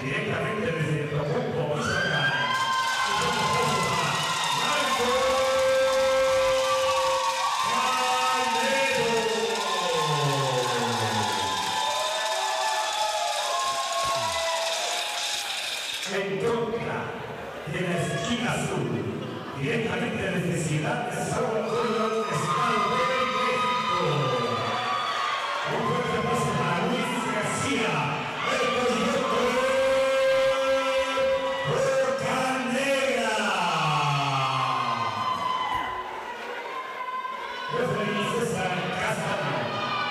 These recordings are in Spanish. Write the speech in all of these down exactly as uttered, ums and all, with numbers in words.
directamente desde Tocumbo, Michoacán. En contra de la esquina azul, directamente desde Ciudad de Nezahualcóyotl, Estado de México. Un fuerte aplauso para Luis García, el Coyote Bocanegra. Referee César Castaño.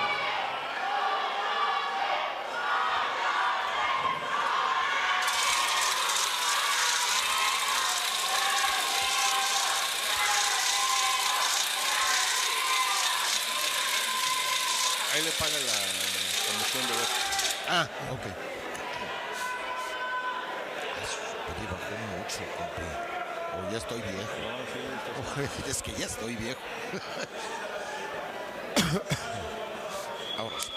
Ahí le paga la comisión de voz. Ah, ok. Eso bajó mucho, compa. O ya estoy viejo. No, sí, es que ya estoy viejo. Ahora sí.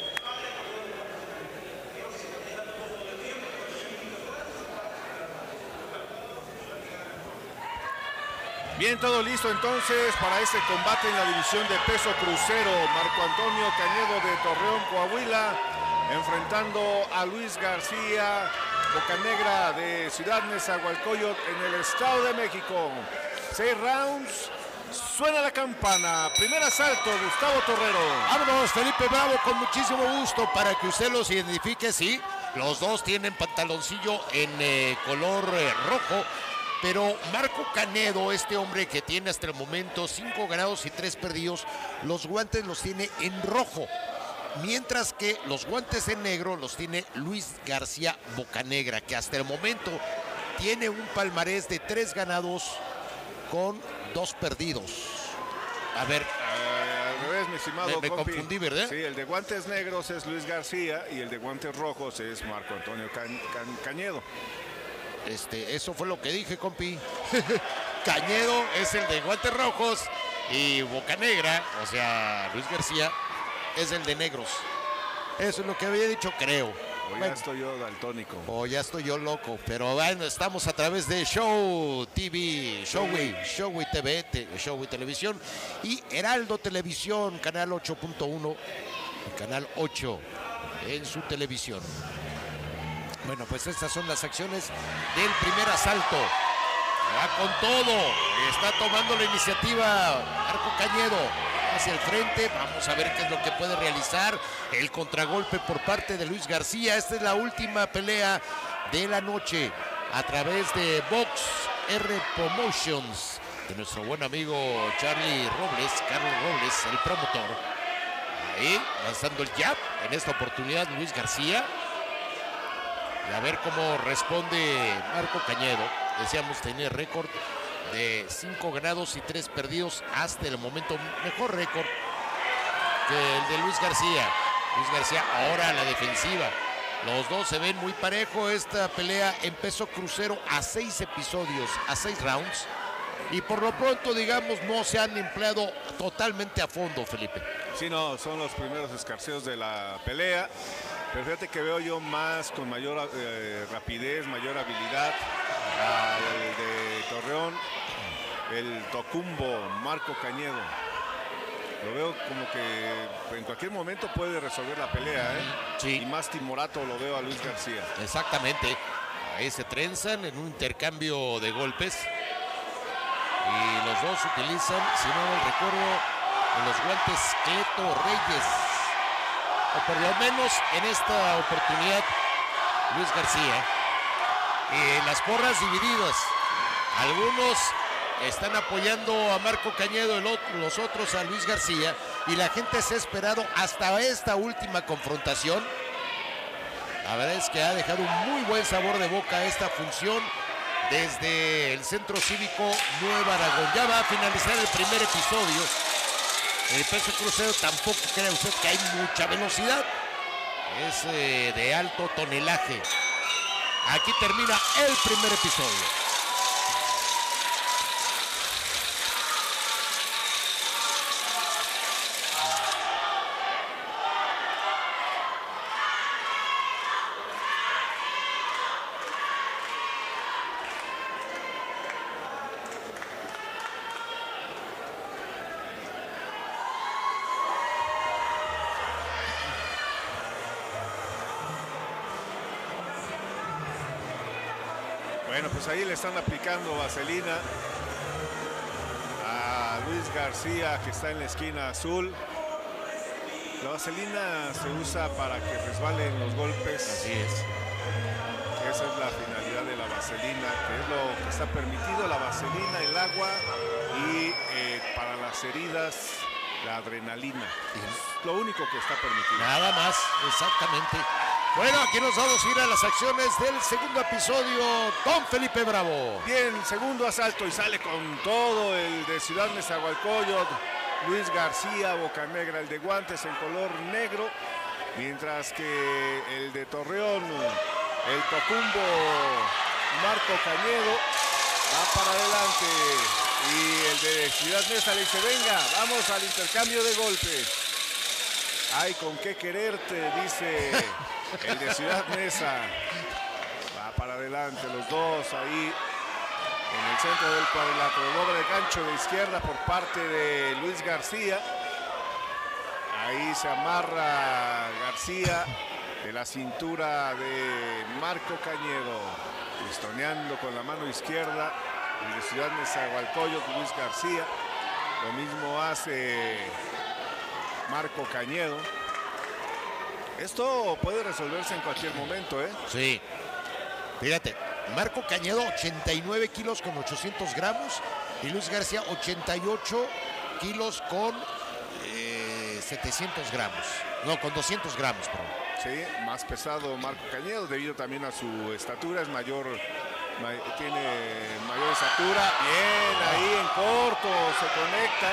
Bien, todo listo entonces para este combate en la división de peso crucero. Marco Antonio Cañedo de Torreón, Coahuila, enfrentando a Luis García Bocanegra de Ciudad Nezahualcóyotl en el Estado de México. Seis rounds, suena la campana. Primer asalto, Gustavo Torrero. Vámonos, Felipe Bravo, con muchísimo gusto para que usted los identifique. Sí, los dos tienen pantaloncillo en eh, color eh, rojo. Pero Marco Cañedo, este hombre que tiene hasta el momento cinco ganados y tres perdidos, los guantes los tiene en rojo. Mientras que los guantes en negro los tiene Luis García Bocanegra, que hasta el momento tiene un palmarés de tres ganados con dos perdidos. A ver, Eh, al revés, mi estimado me, me compi. confundí, ¿verdad? Sí, el de guantes negros es Luis García y el de guantes rojos es Marco Antonio Ca Ca Cañedo. Este, eso fue lo que dije, compi. Cañedo es el de guantes rojos y Bocanegra, o sea, Luis García, es el de negros. Eso es lo que había dicho, creo. O ya Bueno, estoy yo daltónico. o ya estoy yo loco, pero bueno, estamos a través de Show T V, Showy, Showy T V, te, Showy Televisión y Heraldo Televisión, canal ocho punto uno, canal ocho en su televisión. Bueno, pues estas son las acciones del primer asalto. Va con todo. Está tomando la iniciativa Marco Cañedo hacia el frente. Vamos a ver qué es lo que puede realizar. El contragolpe por parte de Luis García. Esta es la última pelea de la noche a través de Box R Promotions de nuestro buen amigo Charlie Robles, Carlos Robles, el promotor. Ahí, lanzando el jab. En esta oportunidad Luis García. Y a ver cómo responde Marco Cañedo. Decíamos tener récord de cinco ganados y tres perdidos hasta el momento. Mejor récord que el de Luis García. Luis García ahora a la defensiva. Los dos se ven muy parejo. Esta pelea en peso crucero a seis episodios, a seis rounds. Y por lo pronto, digamos, no se han empleado totalmente a fondo, Felipe. Sí, no, son los primeros escarceos de la pelea. Pero fíjate que veo yo más, con mayor eh, rapidez, mayor habilidad, al de Torreón, el Tocumbo, Marco Cañedo. Lo veo como que en cualquier momento puede resolver la pelea, ¿eh? Sí. Y más timorato lo veo a Luis García. Exactamente. Ahí se trenzan en un intercambio de golpes. Y los dos utilizan, si no mal recuerdo, los guantes Cleto Reyes. O por lo menos en esta oportunidad, Luis García. Eh, las porras divididas. Algunos están apoyando a Marco Cañedo, el otro, los otros a Luis García. Y la gente se ha esperado hasta esta última confrontación. La verdad es que ha dejado un muy buen sabor de boca esta función desde el Centro Cívico Nueva Aragón. Ya va a finalizar el primer episodio. En el peso crucero tampoco crea usted que hay mucha velocidad. Es eh, de alto tonelaje. Aquí termina el primer episodio. Bueno, pues ahí le están aplicando vaselina a Luis García, que está en la esquina azul. La vaselina se usa para que resbalen los golpes. Así es. Esa es la finalidad de la vaselina, que es lo que está permitido, la vaselina, el agua y eh, para las heridas, la adrenalina. Es lo único que está permitido. Nada más, exactamente. Bueno, aquí nos vamos a ir a las acciones del segundo episodio. Don Felipe Bravo. Bien, segundo asalto y sale con todo el de Ciudad Nezahualcóyotl. Luis García, Bocanegra, el de guantes en color negro. Mientras que el de Torreón, el Tocumbo, Marco Cañedo, va para adelante. Y el de Ciudad Neza le dice, venga, vamos al intercambio de golpes. Ay, con qué quererte, dice el de Ciudad Neza. Va para adelante los dos ahí en el centro del cuadrilátero. Doble de gancho de izquierda por parte de Luis García. Ahí se amarra García de la cintura de Marco Cañedo. Pistoneando con la mano izquierda el de Ciudad Nezahualcóyotl, Luis García. Lo mismo hace Marco Cañedo. Esto puede resolverse en cualquier momento, ¿eh? Sí. Fíjate, Marco Cañedo ochenta y nueve kilos con ochocientos gramos y Luis García ochenta y ocho kilos con eh, setecientos gramos. No, con doscientos gramos, perdón. Sí, más pesado Marco Cañedo debido también a su estatura, es mayor, ma- tiene mayor estatura. Bien, ahí en corto se conecta,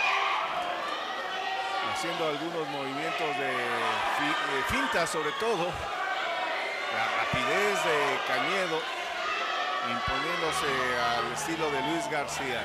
haciendo algunos movimientos de, fi, de finta sobre todo. La rapidez de Cañedo imponiéndose al estilo de Luis García.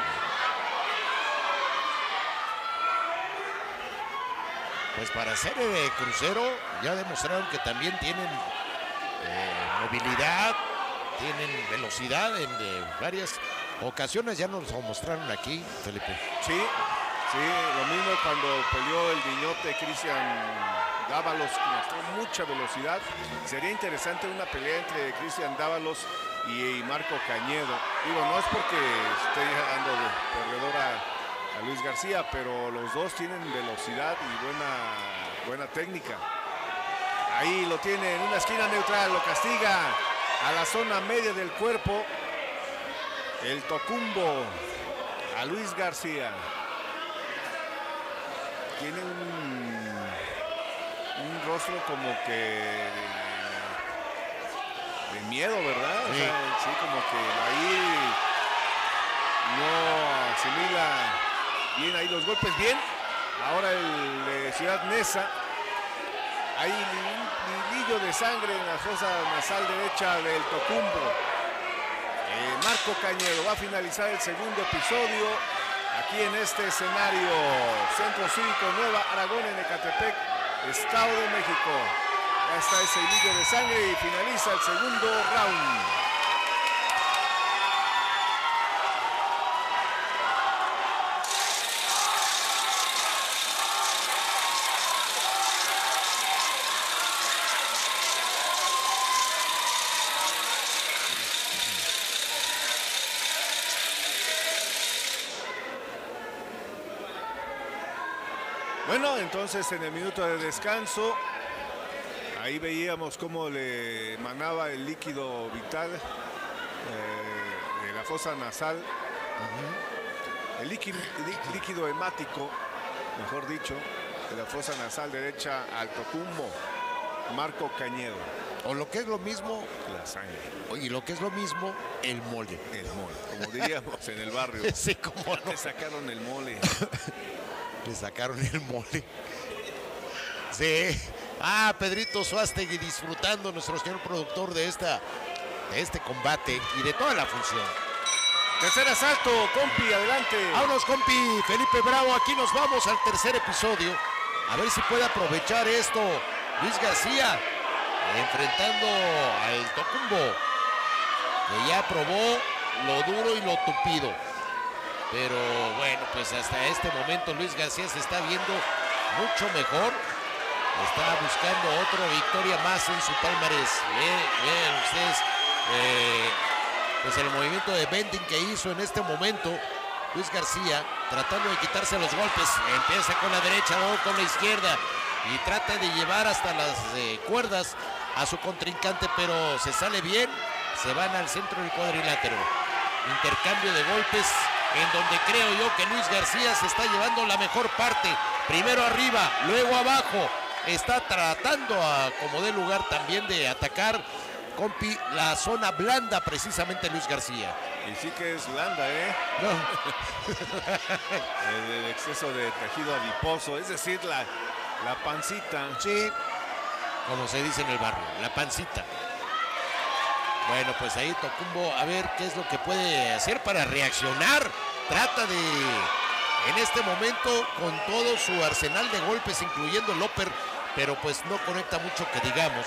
Pues para serie de crucero ya demostraron que también tienen eh, movilidad, tienen velocidad en eh, varias ocasiones. Ya nos lo mostraron aquí, Felipe. Sí, sí, lo mismo cuando peleó el guiñote Cristian Dávalos, que mostró mucha velocidad. Sería interesante una pelea entre Cristian Dávalos y Marco Cañedo. Digo, no es porque esté dando de perdedor a, a Luis García, pero los dos tienen velocidad y buena, buena técnica. Ahí lo tiene en una esquina neutral, lo castiga a la zona media del cuerpo. El Tocumbo a Luis García. Tiene un, un rostro como que de, de miedo, ¿verdad? Sí. O sea, sí, como que ahí no asimila bien ahí los golpes. Bien, ahora el de Ciudad Neza. Hay un hilillo de sangre en la fosa nasal derecha del Tocumbo. Eh, Marco Cañedo va a finalizar el segundo episodio aquí en este escenario. Centro Cívico Nueva Aragón en Ecatepec, Estado de México. Ya está ese hilillo de sangre y finaliza el segundo round. Bueno, entonces en el minuto de descanso, ahí veíamos cómo le emanaba el líquido vital eh, de la fosa nasal, uh-huh. el líquido, líquido hemático, mejor dicho, de la fosa nasal derecha al Tocumbo, Marco Cañedo. O lo que es lo mismo, la sangre. Y lo que es lo mismo, el mole. El mole, como diríamos en el barrio. Sí, como no. Te sacaron el mole. Le sacaron el mole. Sí. Ah, Pedrito Suástegui disfrutando, nuestro señor productor, de esta de este combate y de toda la función. Tercer asalto, compi, adelante. Vámonos, compi. Felipe Bravo, aquí nos vamos al tercer episodio. A ver si puede aprovechar esto Luis García, enfrentando al Tocumbo, que ya probó lo duro y lo tupido. Pero bueno, pues hasta este momento Luis García se está viendo mucho mejor. Está buscando otra victoria más en su palmarés. Vean, vean ustedes, eh, pues el movimiento de bending que hizo en este momento Luis García, tratando de quitarse los golpes. Empieza con la derecha, luego con la izquierda y trata de llevar hasta las eh, cuerdas a su contrincante, pero se sale bien. Se van al centro del cuadrilátero. Intercambio de golpes en donde creo yo que Luis García se está llevando la mejor parte. Primero arriba, luego abajo. Está tratando a, como de lugar también, de atacar, compi, la zona blanda precisamente Luis García. Y sí que es blanda, ¿eh? No. el, el exceso de tejido adiposo, es decir, la, la pancita. Sí, como se dice en el barrio, la pancita. Bueno, pues ahí Tocumbo a ver qué es lo que puede hacer para reaccionar. Trata de, en este momento, con todo su arsenal de golpes, incluyendo el upper, pero pues no conecta mucho que digamos.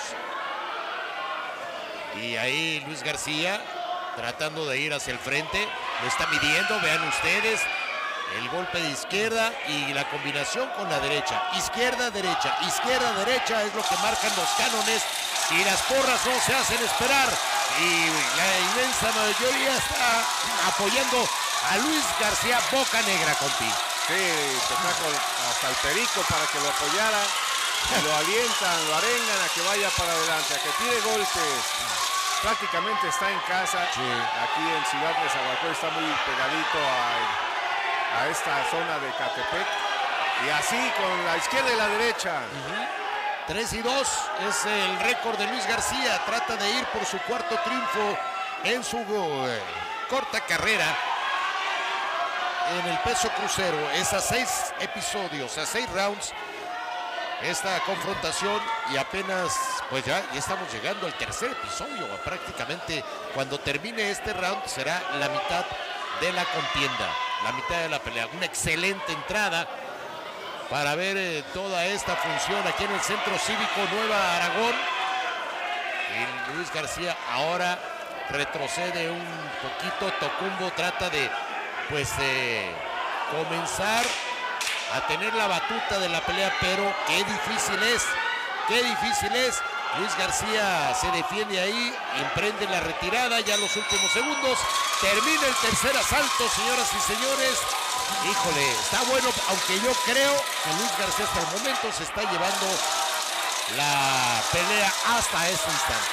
Y ahí Luis García tratando de ir hacia el frente, lo está midiendo, vean ustedes, el golpe de izquierda y la combinación con la derecha, izquierda, derecha, izquierda, derecha es lo que marcan los cánones y las porras no se hacen esperar y la inmensa mayoría está apoyando a Luis García Boca Negra, compi. Sí, tocó hasta el perico para que lo apoyara, y lo alientan, lo arengan a que vaya para adelante, a que tire golpes. Prácticamente está en casa, sí. Aquí en Ciudad de Nezahualcóyotl, está muy pegadito a, a esta zona de Catepec. Y así con la izquierda y la derecha. Uh-huh. tres y dos es el récord de Luis García. Trata de ir por su cuarto triunfo en su eh, corta carrera en el peso crucero. Es a seis episodios, a seis rounds esta confrontación y apenas pues ya, ya estamos llegando al tercer episodio. Prácticamente cuando termine este round será la mitad de la contienda, la mitad de la pelea. Una excelente entrada para ver eh, toda esta función aquí en el Centro Cívico Nueva Aragón. Y Luis García ahora retrocede un poquito. Tocumbo trata de pues eh, comenzar a tener la batuta de la pelea, pero qué difícil es, qué difícil es. Luis García se defiende ahí, emprende la retirada ya los últimos segundos. Termina el tercer asalto, señoras y señores. Híjole, está bueno, aunque yo creo que Luis García hasta el momento se está llevando la pelea hasta este instante.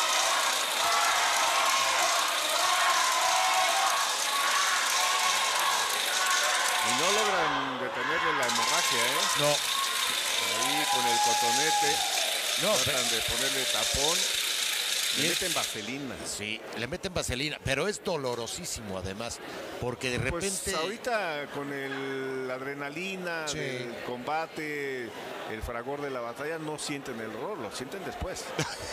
Y no logran detenerle la hemorragia, ¿eh? No. Ahí con el cotonete. No, tratan de ponerle tapón. Le meten vaselina. Sí, le meten vaselina, pero es dolorosísimo además, porque de repente... Pues ahorita con el, la adrenalina sí. del combate, el fragor de la batalla, no sienten el dolor, lo sienten después.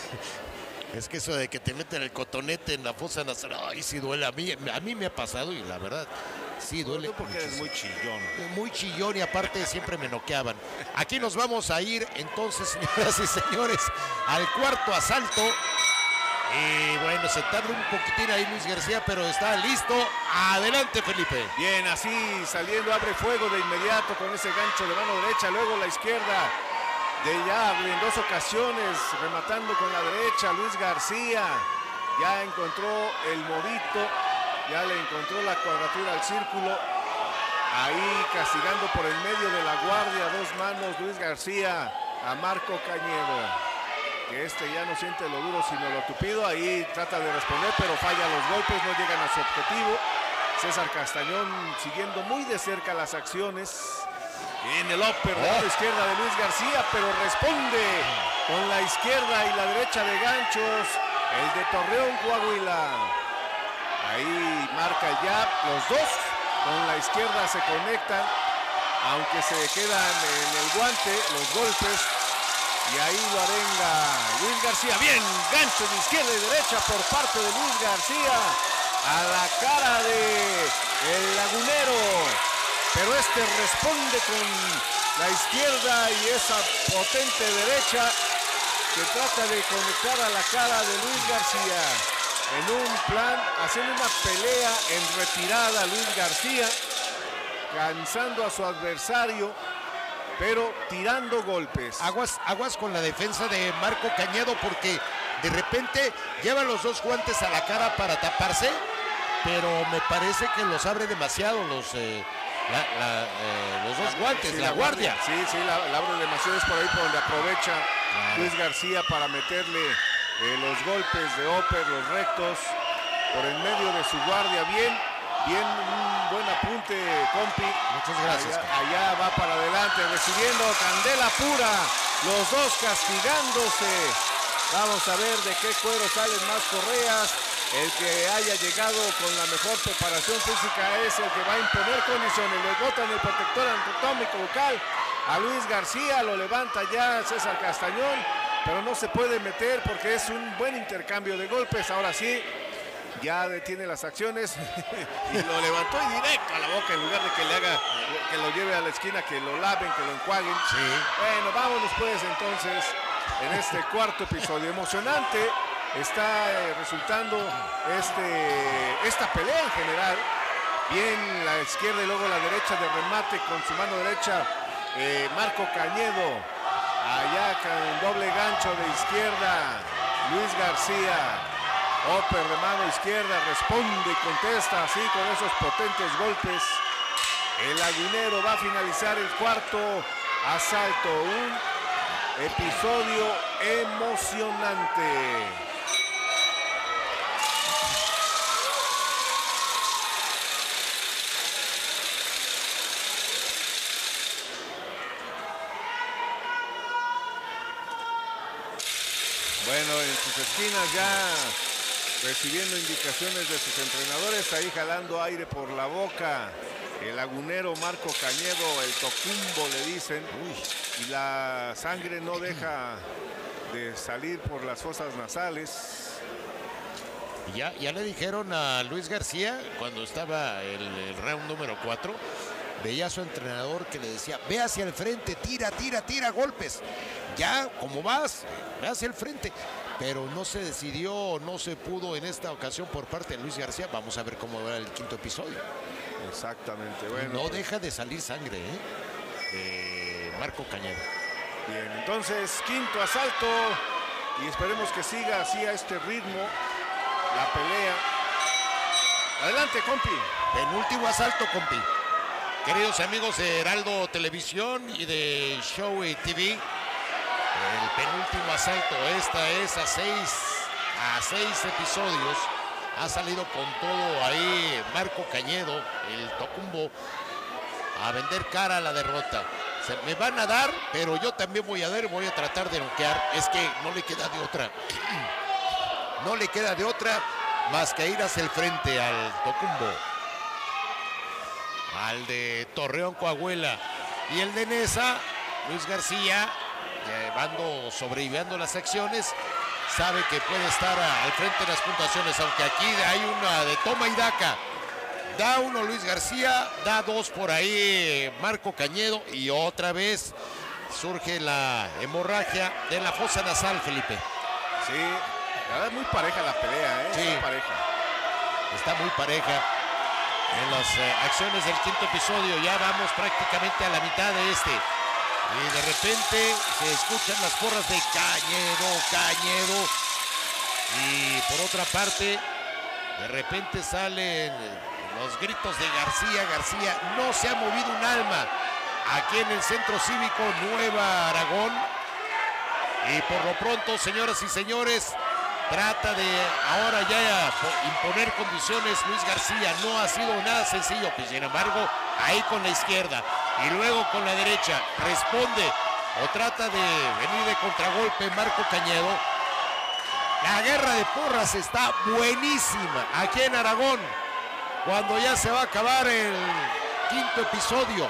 Es que eso de que te meten el cotonete en la fosa nasal, ay, sí duele. A mí, a mí me ha pasado y la verdad, sí duele. No, porque eres muy chillón. Muy chillón y aparte siempre me noqueaban. Aquí nos vamos a ir entonces, señoras y señores, al cuarto asalto. Y bueno, se tarda un poquitín ahí Luis García, pero está listo. Adelante, Felipe. Bien, así saliendo, abre fuego de inmediato con ese gancho de mano derecha, luego la izquierda. De ya en dos ocasiones, rematando con la derecha, Luis García ya encontró el modito, ya le encontró la cuadratura al círculo. Ahí castigando por el medio de la guardia, dos manos, Luis García a Marco Cañedo. Que este ya no siente lo duro sino lo tupido, ahí trata de responder pero falla los golpes, no llegan a su objetivo. César Castañón siguiendo muy de cerca las acciones. En el upper de la izquierda de Luis García, pero responde con la izquierda y la derecha de ganchos el de Torreón, Coahuila. Ahí marca el jab, los dos con la izquierda se conectan, aunque se quedan en el guante los golpes. Y ahí lo arenga Luis García. Bien, gancho de izquierda y derecha por parte de Luis García a la cara de el lagunero. Pero este responde con la izquierda y esa potente derecha que trata de conectar a la cara de Luis García. En un plan, haciendo una pelea en retirada Luis García, cansando a su adversario, pero tirando golpes. Aguas, aguas con la defensa de Marco Cañedo porque de repente lleva los dos guantes a la cara para taparse, pero me parece que los abre demasiado los, eh, la, la, eh, los dos guantes, Sí, la, la guardia. guardia. Sí, sí, la, la abre demasiado, es por ahí por donde aprovecha Claro. Luis García para meterle eh, los golpes de Oper, los rectos, por en medio de su guardia. Bien, bien, un buen apunte, compi. Muchas gracias. Allá, allá va para adelante, recibiendo candela pura, los dos castigándose. Vamos a ver de qué cuero salen más correas. El que haya llegado con la mejor preparación física es el que va a imponer condiciones. Le botan el protector anatómico bucal a Luis García, lo levanta ya César Castañón, pero no se puede meter porque es un buen intercambio de golpes. Ahora sí, ya detiene las acciones y lo levantó y directo a la boca en lugar de que le haga, que lo lleve a la esquina, que lo laven, que lo enjuaguen. Sí. Bueno, vámonos pues entonces en este cuarto episodio. Emocionante está eh, resultando este, esta pelea en general. Bien la izquierda y luego la derecha de remate con su mano derecha. Eh, Marco Cañedo, allá con doble gancho de izquierda, Luis García. Oper de mano izquierda, responde y contesta así con esos potentes golpes. El lagunero va a finalizar el cuarto asalto. Un episodio emocionante. Bueno, en sus esquinas ya recibiendo indicaciones de sus entrenadores, ahí jalando aire por la boca. El lagunero Marco Cañedo, el tocumbo le dicen. Uy, y la sangre no deja de salir por las fosas nasales. Ya, ya le dijeron a Luis García cuando estaba el, el round número cuatro, veía a su entrenador que le decía, ve hacia el frente, tira, tira, tira golpes. Ya, ¿cómo vas? Ve hacia el frente. Pero no se decidió, no se pudo en esta ocasión por parte de Luis García. Vamos a ver cómo va el quinto episodio. Exactamente, bueno. No pues, deja de salir sangre, ¿eh? De Marco Cañedo. Bien, entonces quinto asalto y esperemos que siga así a este ritmo la pelea. Adelante, compi. Penúltimo asalto, compi. Queridos amigos de Heraldo Televisión y de Showy T V, el penúltimo asalto, esta es a seis, a seis episodios. Ha salido con todo ahí Marco Cañedo, el tocumbo, a vender cara a la derrota. Se me van a dar, pero yo también voy a dar, voy a tratar de noquear. Es que no le queda de otra. No le queda de otra más que ir hacia el frente al tocumbo, al de Torreón, Coahuila. Y el de Nesa, Luis García, llevando, sobreviviendo las acciones, sabe que puede estar a, al frente de las puntuaciones, aunque aquí hay una de toma y daca. Da uno Luis García, da dos por ahí Marco Cañedo y otra vez surge la hemorragia de la fosa nasal, Felipe. Sí, la verdad muy pareja la pelea, ¿eh? Sí. Está pareja. Está muy pareja en las eh, acciones del quinto episodio. Ya vamos prácticamente a la mitad de este. Y de repente se escuchan las porras de Cañedo, Cañedo. Y por otra parte, de repente salen los gritos de García, García. No se ha movido un alma aquí en el Centro Cívico Nueva Aragón. Y por lo pronto, señoras y señores, trata de ahora ya imponer condiciones Luis García. No ha sido nada sencillo, pues sin embargo, ahí con la izquierda y luego con la derecha responde o trata de venir de contragolpe Marco Cañedo. La guerra de porras está buenísima aquí en Aragón, cuando ya se va a acabar el quinto episodio.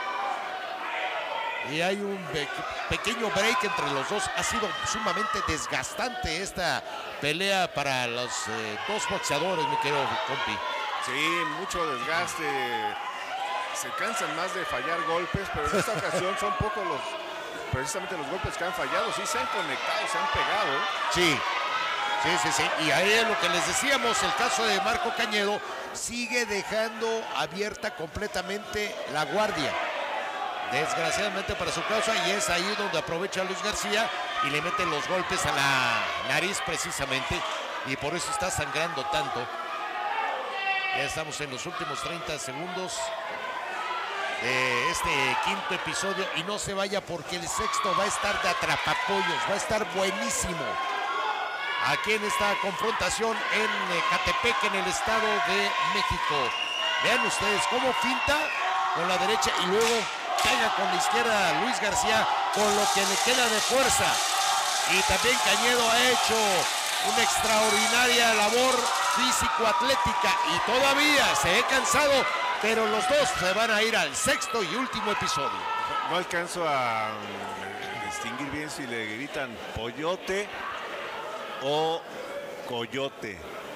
Y hay un pequeño break entre los dos. Ha sido sumamente desgastante esta pelea para los eh, dos boxeadores, mi querido compi. Sí, mucho desgaste. Se cansan más de fallar golpes, pero en esta ocasión son pocos los, precisamente los golpes que han fallado. Sí se han conectado, se han pegado. Sí, sí, sí, sí. Y ahí es lo que les decíamos, el caso de Marco Cañedo sigue dejando abierta completamente la guardia. desgraciadamente para su causa, y es ahí donde aprovecha Luis García y le mete los golpes a la nariz precisamente, y por eso está sangrando tanto. Ya estamos en los últimos treinta segundos de este quinto episodio, y no se vaya porque el sexto va a estar de atrapapollos, va a estar buenísimo. Aquí en esta confrontación en Ecatepec, en el Estado de México. Vean ustedes cómo finta con la derecha y luego pega con la izquierda Luis García con lo que le queda de fuerza. Y también Cañedo ha hecho una extraordinaria labor físico-atlética y todavía se ve cansado, pero los dos se van a ir al sexto y último episodio. No alcanzo a distinguir bien si le gritan pollote o coyote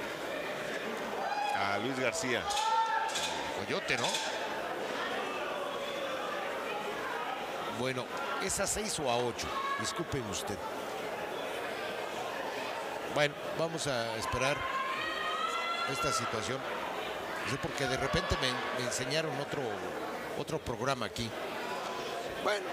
a Luis García. Coyote, ¿no? Bueno, ¿es a seis o a ocho? Disculpen usted. Bueno, vamos a esperar esta situación. Sí, porque de repente me, me enseñaron otro, otro programa aquí. Bueno.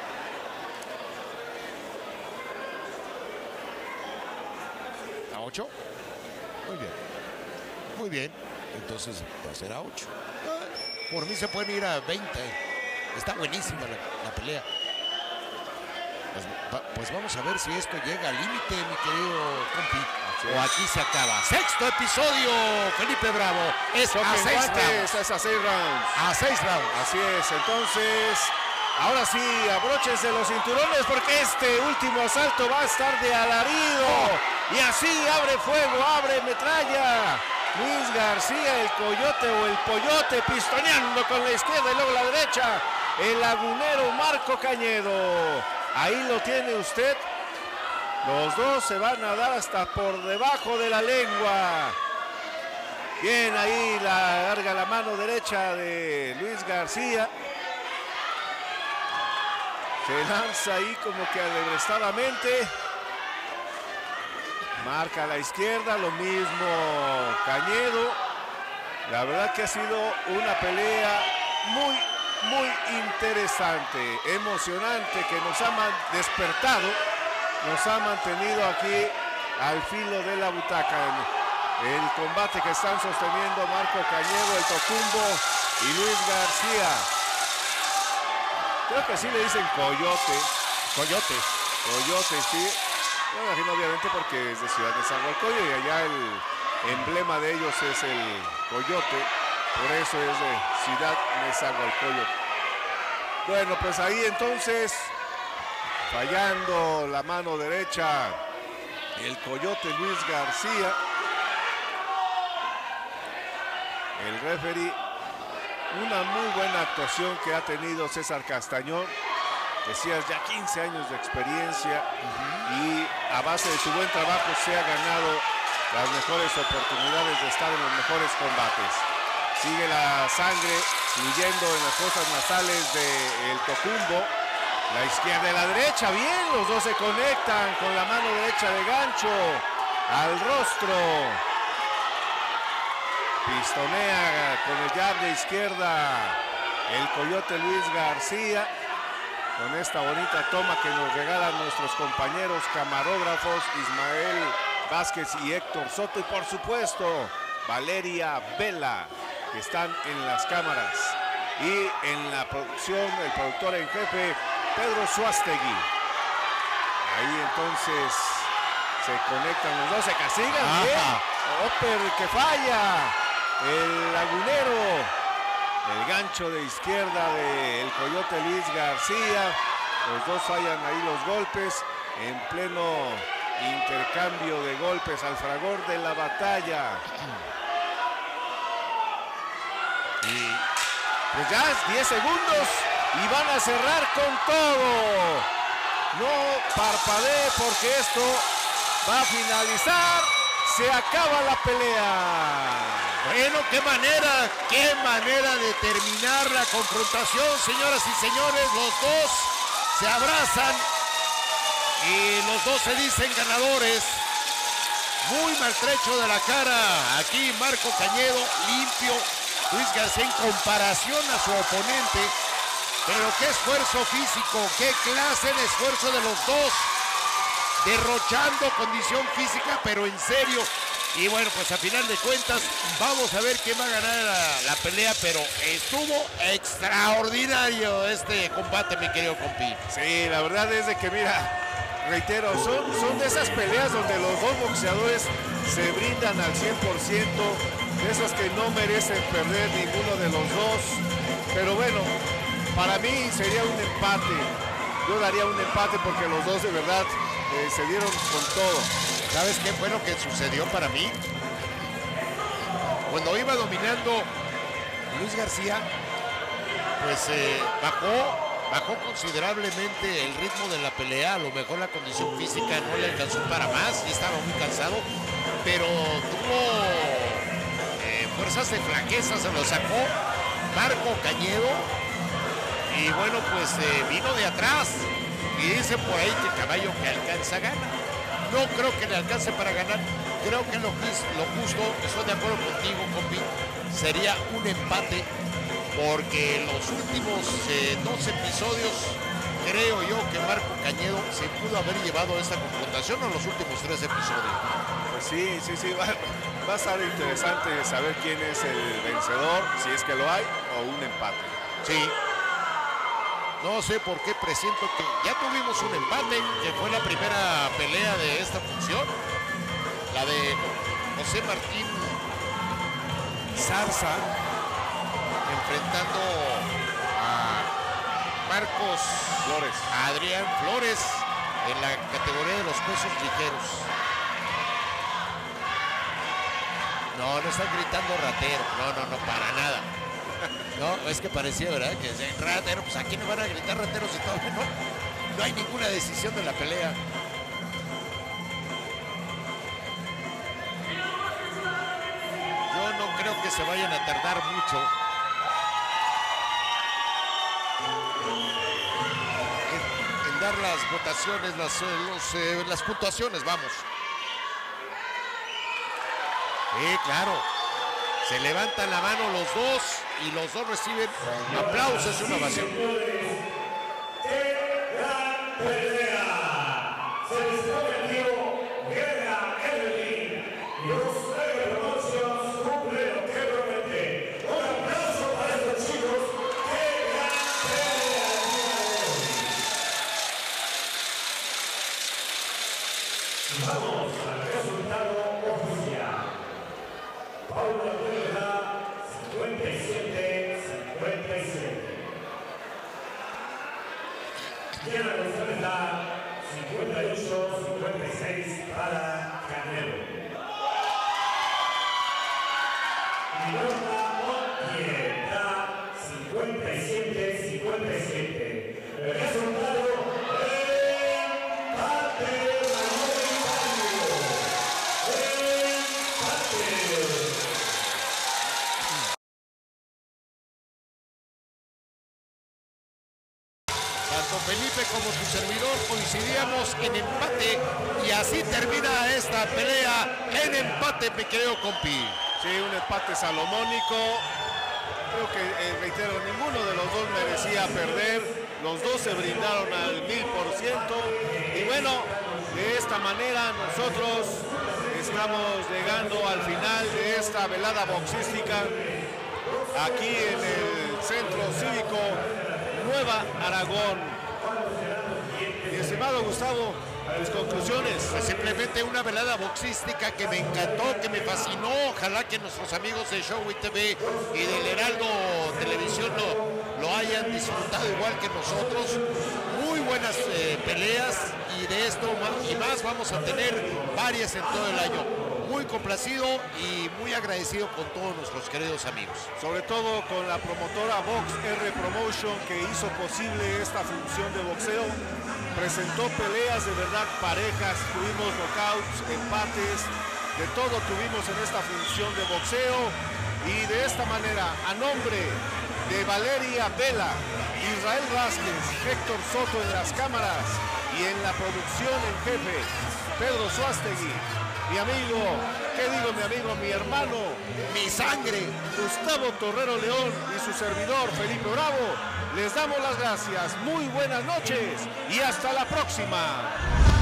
¿A ocho? Muy bien. Muy bien. Entonces va a ser a ocho. Por mí se pueden ir a veinte. Está buenísima la, la pelea. Pues, va, pues vamos a ver si esto llega al límite, mi querido compi. O aquí se acaba. Sexto episodio, Felipe Bravo. Es Toque a seis guantes, rounds. es a seis rounds. A seis rounds. Así es, entonces, ahora sí, abróchense los cinturones porque este último asalto va a estar de alarido. Y así abre fuego, abre metralla. Luis García, el coyote o el pollote, pistoneando con la izquierda y luego la derecha. El lagunero Marco Cañedo. Ahí lo tiene usted. Los dos se van a dar hasta por debajo de la lengua. Bien, ahí la larga la mano derecha de Luis García. Se lanza ahí como que alebrestadamente. Marca a la izquierda, lo mismo Cañedo. La verdad que ha sido una pelea muy, muy interesante, emocionante, que nos ha despertado, nos ha mantenido aquí al filo de la butaca. El, el combate que están sosteniendo Marco Cañedo, el Tocumbo y Luis García. Creo que sí le dicen coyote. Coyote. Coyote, sí. Me imagino obviamente porque es de Ciudad Nezahualcóyotl y allá el emblema de ellos es el coyote, por eso es de Ciudad Nezahualcóyotl. Bueno, pues ahí entonces, fallando la mano derecha, el coyote Luis García. El referee, una muy buena actuación que ha tenido César Castañón. Decías, ya quince años de experiencia uh-huh. y a base de su buen trabajo se ha ganado las mejores oportunidades de estar en los mejores combates. Sigue la sangre fluyendo en las fosas nasales del Tocumbo. La izquierda y la derecha, bien, los dos se conectan con la mano derecha de gancho al rostro. Pistonea con el jab de izquierda el coyote Luis García. Con esta bonita toma que nos regalan nuestros compañeros camarógrafos Ismael Vázquez y Héctor Soto. Y por supuesto, Valeria Vela, que están en las cámaras. Y en la producción, el productor en jefe, Pedro Suástegui. Ahí entonces se conectan los dos, se castigan. Bien. Oper que falla. El lagunero. El gancho de izquierda del coyote Luis García. Los dos fallan ahí los golpes en pleno intercambio de golpes al fragor de la batalla. Y pues ya es diez segundos y van a cerrar con todo. No parpadee porque esto va a finalizar. Se acaba la pelea. Bueno, qué manera, qué manera de terminar la confrontación, señoras y señores. Los dos se abrazan y los dos se dicen ganadores. Muy maltrecho de la cara. Aquí Marco Cañedo, limpio. Luis García en comparación a su oponente. Pero qué esfuerzo físico, qué clase de esfuerzo de los dos. Derrochando condición física, pero en serio. Y bueno, pues a final de cuentas, vamos a ver quién va a ganar la, la pelea, pero estuvo extraordinario este combate, mi querido compi. Sí, la verdad es de que, mira, reitero, son, son de esas peleas donde los dos boxeadores se brindan al cien por ciento, de esas que no merecen perder ninguno de los dos. Pero bueno, para mí sería un empate. Yo daría un empate porque los dos de verdad eh, se dieron con todo. ¿Sabes qué fue lo que sucedió para mí? Cuando iba dominando Luis García, pues eh, bajó, bajó considerablemente el ritmo de la pelea. A lo mejor la condición física no le alcanzó para más y estaba muy cansado, pero tuvo eh, fuerzas de flaqueza, se lo sacó Marco Cañedo. Y bueno, pues eh, vino de atrás. Y dicen por ahí que el caballo que alcanza gana. No creo que le alcance para ganar. Creo que lo, lo justo, estoy de acuerdo contigo, compi, sería un empate. Porque en los últimos eh, dos episodios, creo yo que Marco Cañedo se pudo haber llevado esta confrontación en los últimos tres episodios. Pues sí, sí, sí. Va, va a estar interesante saber quién es el vencedor, si es que lo hay, o un empate. Sí. No sé por qué presiento que ya tuvimos un empate, que fue la primera pelea de esta función. La de José Martín Zarza enfrentando a Marcos Flores. a Adrián Flores en la categoría de los pesos ligeros. No, no están gritando ratero. No, no, no, para nada. No, es que parecía, ¿verdad? Que es ratero, pues aquí no van a gritar rateros y todo, ¿no? No hay ninguna decisión de la pelea. Yo no creo que se vayan a tardar mucho en, en dar las votaciones, las, los, eh, las puntuaciones, vamos. Sí, claro. Se levantan la mano los dos y los dos reciben aplausos y una ovación. Vamos al resultado oficial. Paulo Ortega, cincuenta y siete cincuenta y siete. Diana González, cincuenta y ocho cincuenta y seis para Canelo. Milona Montiel da cincuenta y siete cincuenta y siete. El resultado empate. Felipe como tu servidor coincidíamos en empate y así termina esta pelea en empate, me creo, compi. Sí, un empate salomónico. Creo que, eh, reitero, ninguno de los dos merecía perder. Los dos se brindaron al mil por ciento. Y bueno, de esta manera nosotros estamos llegando al final de esta velada boxística aquí en el Centro Cívico Nueva Aragón. Mi estimado Gustavo, tus conclusiones. Pues simplemente una velada boxística que me encantó, que me fascinó. Ojalá que nuestros amigos de Showway T V y del Heraldo Televisión lo, lo hayan disfrutado igual que nosotros. Muy buenas eh, peleas y de esto más, y más vamos a tener varias en todo el año. Muy complacido y muy agradecido con todos nuestros queridos amigos. Sobre todo con la promotora Box R Promotion, que hizo posible esta función de boxeo. Presentó peleas de verdad parejas, tuvimos knockouts, empates, de todo tuvimos en esta función de boxeo. Y de esta manera, a nombre de Valeria Vela, Israel Vázquez, Héctor Soto en las cámaras y en la producción en jefe, Pedro Suástegui, mi amigo, ¿qué digo mi amigo? Mi hermano, mi sangre, Gustavo Torrero León y su servidor, Felipe Bravo. les damos las gracias. Muy buenas noches y hasta la próxima.